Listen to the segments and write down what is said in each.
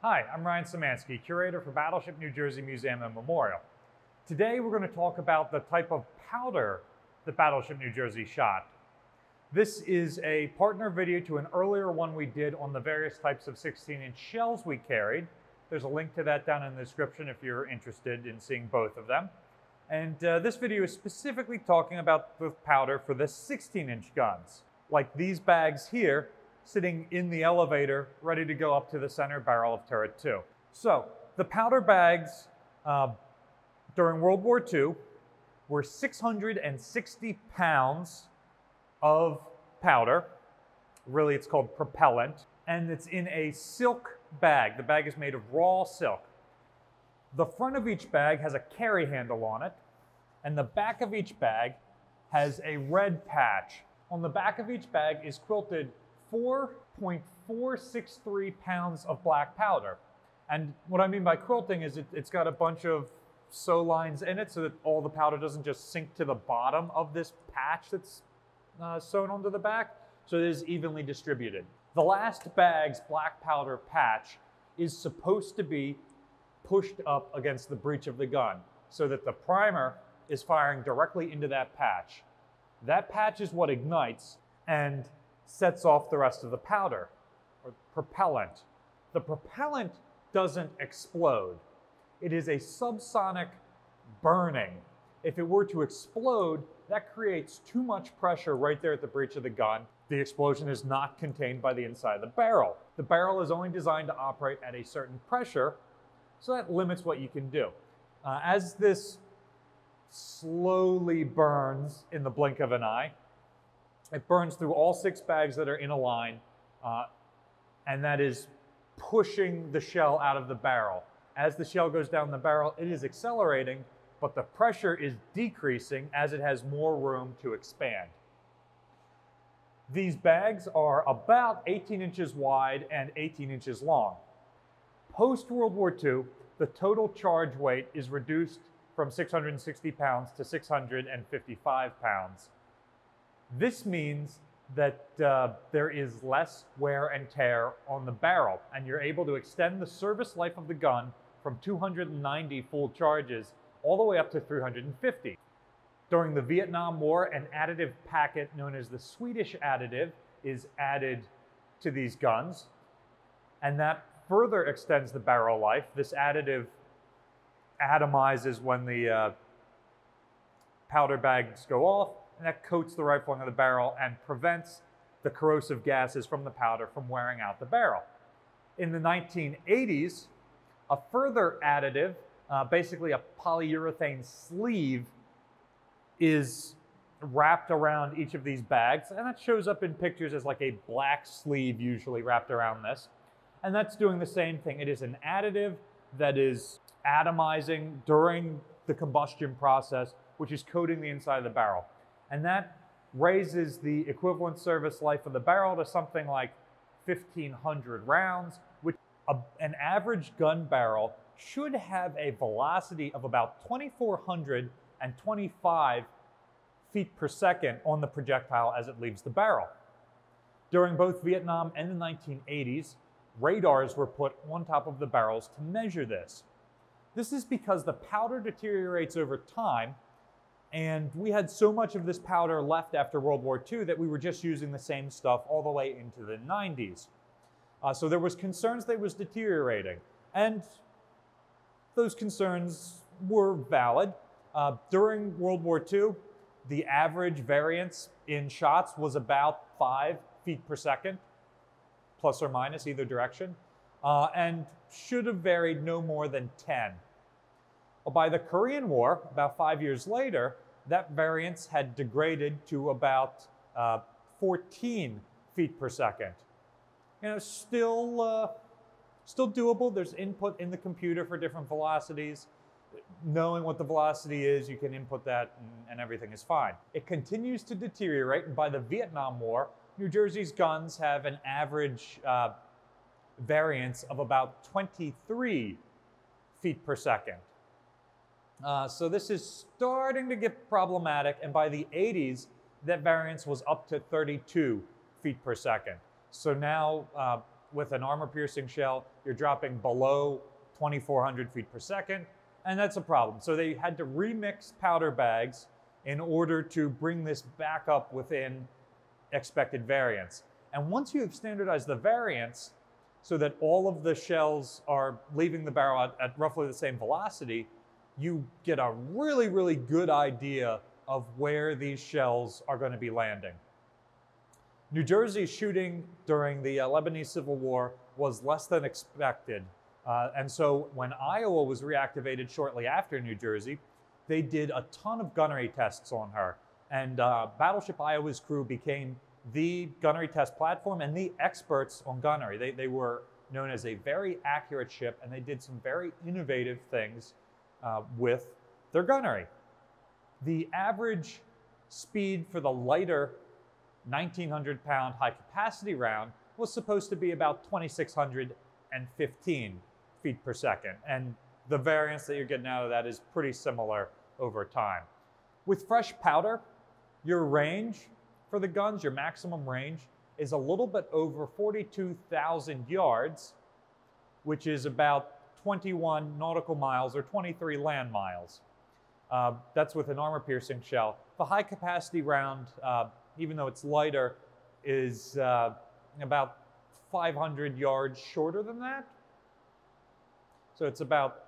Hi, I'm Ryan Szymanski, curator for Battleship New Jersey Museum and Memorial. Today we're going to talk about the type of powder that Battleship New Jersey shot. This is a partner video to an earlier one we did on the various types of 16-inch shells we carried. There's a link to that down in the description if you're interested in seeing both of them. And this video is specifically talking about the powder for the 16-inch guns, like these bags here, sitting in the elevator, ready to go up to the center barrel of turret 2. So, the powder bags during World War II were 660 pounds of powder. Really, it's called propellant, and it's in a silk bag. The bag is made of raw silk. The front of each bag has a carry handle on it, and the back of each bag has a red patch. On the back of each bag is quilted 4.463 pounds of black powder. And what I mean by quilting is it's got a bunch of sew lines in it so that all the powder doesn't just sink to the bottom of this patch that's sewn onto the back, so it is evenly distributed. The last bag's black powder patch is supposed to be pushed up against the breech of the gun so that the primer is firing directly into that patch. That patch is what ignites and sets off the rest of the powder, or propellant. The propellant doesn't explode. It is a subsonic burning. If it were to explode, that creates too much pressure right there at the breech of the gun. The explosion is not contained by the inside of the barrel. The barrel is only designed to operate at a certain pressure, so that limits what you can do. As this slowly burns in the blink of an eye, it burns through all 6 bags that are in a line, and that is pushing the shell out of the barrel. As the shell goes down the barrel, it is accelerating, but the pressure is decreasing as it has more room to expand. These bags are about 18 inches wide and 18 inches long. Post-World War II, the total charge weight is reduced from 660 pounds to 655 pounds. This means that there is less wear and tear on the barrel, and you're able to extend the service life of the gun from 290 full charges all the way up to 350. During the Vietnam War, an additive packet known as the Swedish additive is added to these guns, and that further extends the barrel life. This additive atomizes when the powder bags go off, and that coats the rifle of the barrel and prevents the corrosive gases from the powder from wearing out the barrel. In the 1980s, a further additive, basically a polyurethane sleeve, is wrapped around each of these bags, and that shows up in pictures as like a black sleeve usually wrapped around this. And that's doing the same thing. It is an additive that is atomizing during the combustion process, which is coating the inside of the barrel. And that raises the equivalent service life of the barrel to something like 1,500 rounds, which an average gun barrel should have a velocity of about 2,425 feet per second on the projectile as it leaves the barrel. During both Vietnam and the 1980s, radars were put on top of the barrels to measure this. This is because the powder deteriorates over time, and we had so much of this powder left after World War II that we were just using the same stuff all the way into the 90s. So there was concerns that it was deteriorating, and those concerns were valid. During World War II, the average variance in shots was about 5 feet per second, plus or minus either direction, and should have varied no more than 10. By the Korean War, about 5 years later, that variance had degraded to about 14 feet per second. You know, still doable. There's input in the computer for different velocities. Knowing what the velocity is, you can input that and everything is fine. It continues to deteriorate, and by the Vietnam War, New Jersey's guns have an average variance of about 23 feet per second. So this is starting to get problematic, and by the 80s, that variance was up to 32 feet per second. So now with an armor-piercing shell, you're dropping below 2,400 feet per second, and that's a problem. So they had to remix powder bags in order to bring this back up within expected variance. And once you have standardized the variance so that all of the shells are leaving the barrel at roughly the same velocity, you get a really, really good idea of where these shells are going to be landing. New Jersey's shooting during the Lebanese Civil War was less than expected. And so when Iowa was reactivated shortly after New Jersey, they did a ton of gunnery tests on her. And Battleship Iowa's crew became the gunnery test platform and the experts on gunnery. They were known as a very accurate ship, and they did some very innovative things with their gunnery. The average speed for the lighter 1,900-pound high-capacity round was supposed to be about 2,615 feet per second. And the variance that you're getting out of that is pretty similar over time. With fresh powder, your range for the guns, your maximum range, is a little bit over 42,000 yards, which is about 21 nautical miles or 23 land miles. That's with an armor-piercing shell. The high-capacity round, even though it's lighter, is about 500 yards shorter than that. So it's about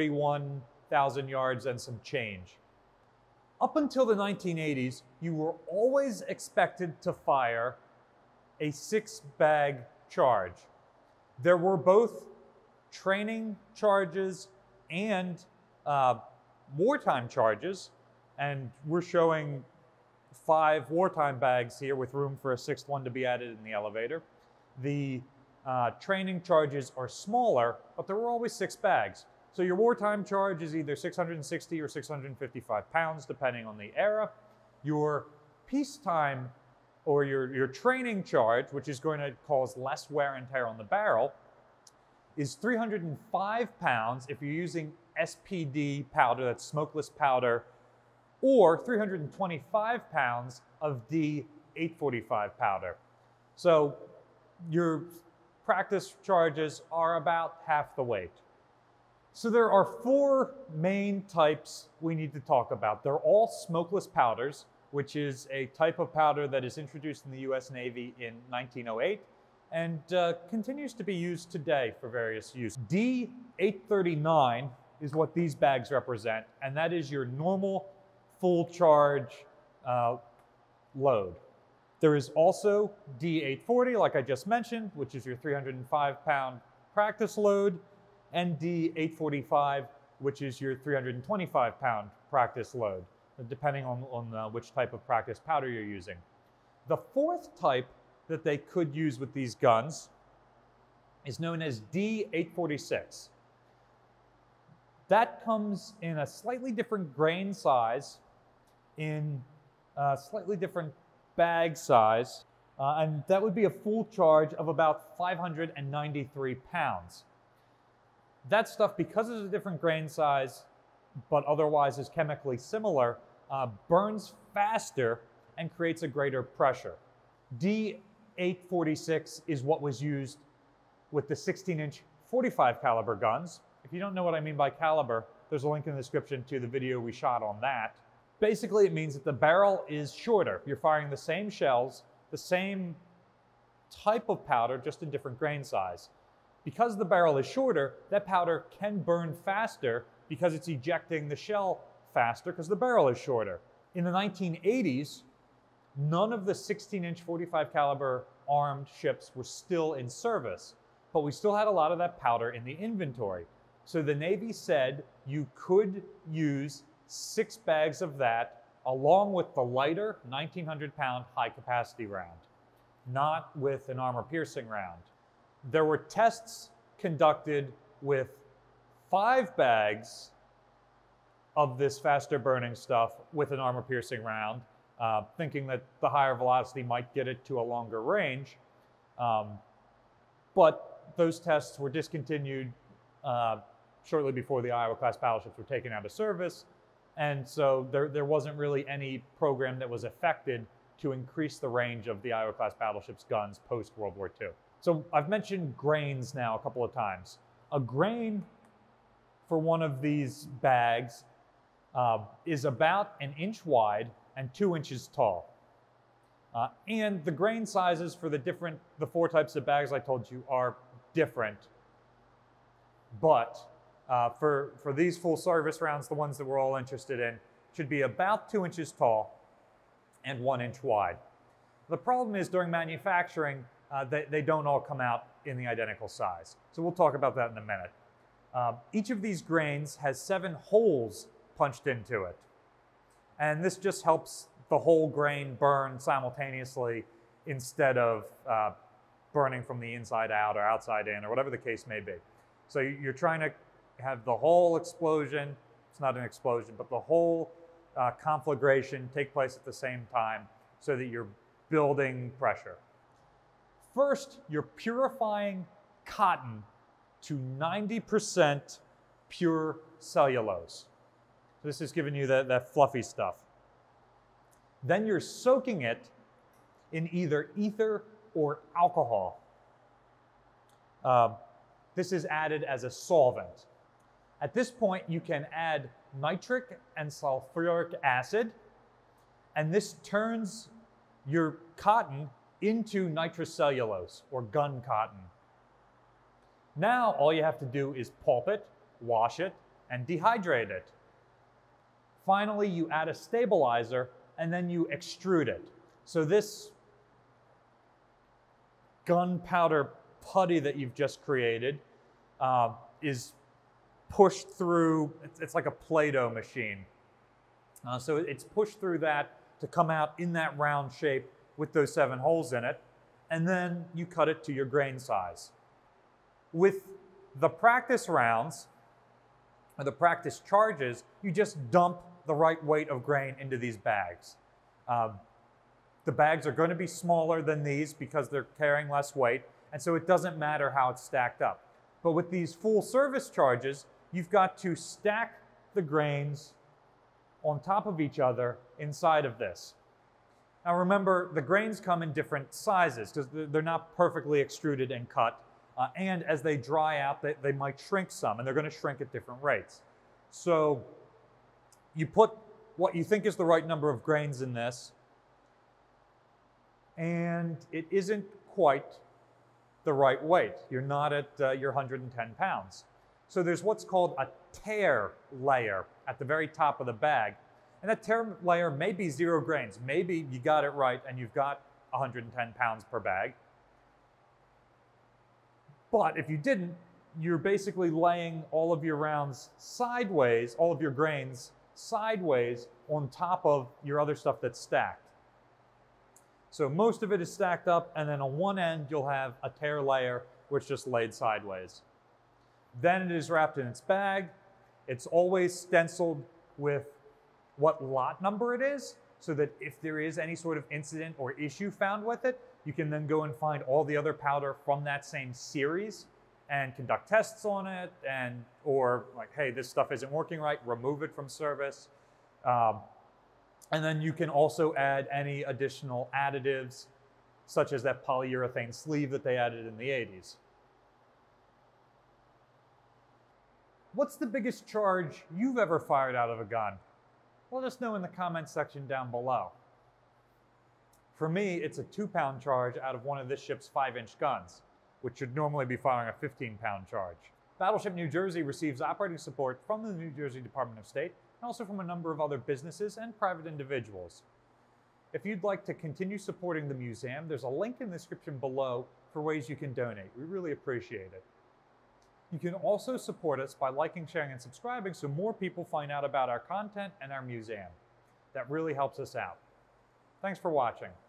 41,000 yards and some change. Up until the 1980s, you were always expected to fire a 6-bag charge. There were both training charges and wartime charges, and we're showing 5 wartime bags here with room for a 6th one to be added in the elevator. The training charges are smaller, but there were always 6 bags. So your wartime charge is either 660 or 655 pounds, depending on the era. Your peacetime or your training charge, which is going to cause less wear and tear on the barrel, is 305 pounds if you're using SPD powder, that's smokeless powder, or 325 pounds of D845 powder. So your practice charges are about half the weight. So there are 4 main types we need to talk about. They're all smokeless powders, which is a type of powder that is introduced in the US Navy in 1908 and continues to be used today for various use. D839 is what these bags represent, and that is your normal full charge load. There is also D840, like I just mentioned, which is your 305-pound practice load, and D845, which is your 325-pound practice load, depending on which type of practice powder you're using. The 4th type that they could use with these guns is known as D846. That comes in a slightly different grain size, in a slightly different bag size, and that would be a full charge of about 593 pounds. That stuff, because it's a different grain size, but otherwise is chemically similar, burns faster and creates a greater pressure. D846 is what was used with the 16-inch 45 caliber guns. If you don't know what I mean by caliber, there's a link in the description to the video we shot on that. Basically, it means that the barrel is shorter. You're firing the same shells, the same type of powder, just in different grain size. Because the barrel is shorter, that powder can burn faster because it's ejecting the shell faster because the barrel is shorter. In the 1980s, none of the 16-inch 45 caliber armed ships were still in service, but we still had a lot of that powder in the inventory. So the Navy said you could use 6 bags of that along with the lighter 1,900-pound high-capacity round, not with an armor-piercing round. There were tests conducted with 5 bags of this faster burning stuff with an armor-piercing round, thinking that the higher velocity might get it to a longer range. But those tests were discontinued shortly before the Iowa-class battleships were taken out of service. And so there wasn't really any program that was affected to increase the range of the Iowa-class battleships' guns post-World War II. So I've mentioned grains now a couple of times. A grain for one of these bags is about 1 inch wide and 2 inches tall. And the grain sizes for the 4 types of bags I told you are different. But for these full service rounds, the ones that we're all interested in, should be about 2 inches tall and 1 inch wide. The problem is during manufacturing, they don't all come out in the identical size. So we'll talk about that in a minute. Each of these grains has 7 holes punched into it. And this just helps the whole grain burn simultaneously instead of burning from the inside out or outside in or whatever the case may be. So you're trying to have the whole explosion, it's not an explosion, but the whole conflagration take place at the same time so that you're building pressure. First, you're purifying cotton to 90% pure cellulose. So this is giving you that fluffy stuff. Then you're soaking it in either ether or alcohol. This is added as a solvent. At this point, you can add nitric and sulfuric acid, and this turns your cotton into nitrocellulose, or gun cotton. Now, all you have to do is pulp it, wash it, and dehydrate it. Finally, you add a stabilizer, and then you extrude it. So this gunpowder putty that you've just created is pushed through, it's like a Play-Doh machine. So it's pushed through that to come out in that round shape with those 7 holes in it, and then you cut it to your grain size. With the practice rounds, or the practice charges, you just dump the right weight of grain into these bags. The bags are going to be smaller than these because they're carrying less weight, and so it doesn't matter how it's stacked up. But with these full service charges, you've got to stack the grains on top of each other inside of this. Now remember, the grains come in different sizes because they're not perfectly extruded and cut. And as they dry out, they might shrink some, and they're going to shrink at different rates. So you put what you think is the right number of grains in this, and it isn't quite the right weight. You're not at your 110 pounds. So there's what's called a tear layer at the very top of the bag. And that tear layer may be 0 grains. Maybe you got it right and you've got 110 pounds per bag. But if you didn't, you're basically laying all of your rounds sideways, all of your grains sideways on top of your other stuff that's stacked. So most of it is stacked up, and then on one end you'll have a tear layer which just laid sideways. Then it is wrapped in its bag. It's always stenciled with what lot number it is, so that if there is any sort of incident or issue found with it, you can then go and find all the other powder from that same series and conduct tests on it, or like, hey, this stuff isn't working right, remove it from service. And then you can also add any additional additives, such as that polyurethane sleeve that they added in the 80s. What's the biggest charge you've ever fired out of a gun? Let us know in the comments section down below. For me, it's a 2-pound charge out of one of this ship's 5-inch guns, which should normally be firing a 15-pound charge. Battleship New Jersey receives operating support from the New Jersey Department of State and also from a number of other businesses and private individuals. If you'd like to continue supporting the museum, there's a link in the description below for ways you can donate. We really appreciate it. You can also support us by liking, sharing, and subscribing so more people find out about our content and our museum. That really helps us out. Thanks for watching.